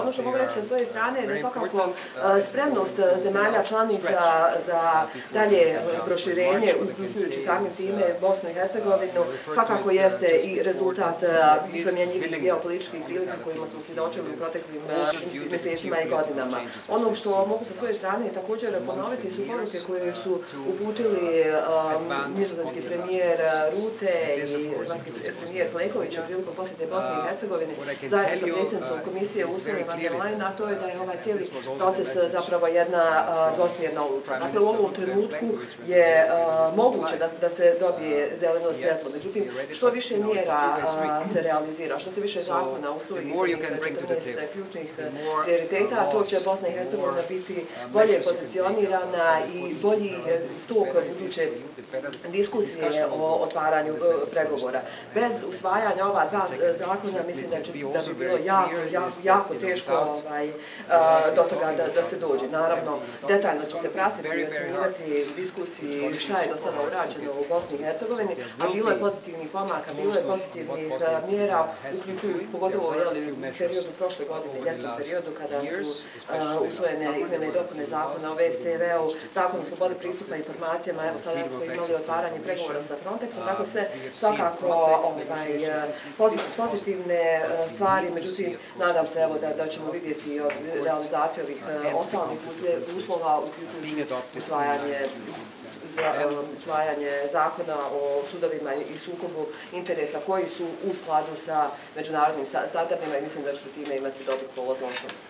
Ono što mogu reći sa svoje strane je da svakako spremnost zemalja članica za dalje proširenje, uključujući samim time Bosnu i Hercegovinu, svakako jeste i rezultat promjenjivih geopolitičkih prilika kojima smo svjedočili u proteklim mjesecima i godinama. Ono što mogu sa svoje strane također ponoviti su poruke koje su uputili nizozemski premijer Rute i hrvatski premijer Plenković prilikom posjete Bosne i Hercegovine zajedno sa predsjednicom komisije Ursula von der Leyen, a to je da je ovaj cijeli proces zapravo jedna dvosmjerna ulica. Dakle, u ovom trenutku je moguće da se dobije zeleno svjetlo. Međutim, što više mjera se realizira, što se više zakona usvoji 14 ključnih prioriteta, to će Bosna i Hercegovina biti bolje pozicionirana i bolji stok buduće diskusije o otvaranju pregovora. Bez usvajanja ova dva zakona mislim da bi bilo jako teško do toga da se dođe. Naravno, detaljno će se pratiti i ocjenjivati diskusiji šta je do sada urađeno u Bosni i Hercegovini, a bilo je pozitivnih pomaka, bilo je pozitivnih mjera, uključuju pogotovo u periodu prošle godine, ljetnom periodu, kada su usvojene izmjene i dopune zakona o VSTV-u, zakon o slobodi pristupa informacijama, evo sada smo imali otvaranje pregovora sa Frontexom, dakle sve svakako pozitivne stvari, međutim, nadam se evo da ćemo vidjeti realizaciju ovih ostalih uslova, uključujući usvajanje zakona o sudovima i sukobu interesa koji su u skladu sa međunarodnim standardima i mislim da ćete time imati dobru polaznu osnovu.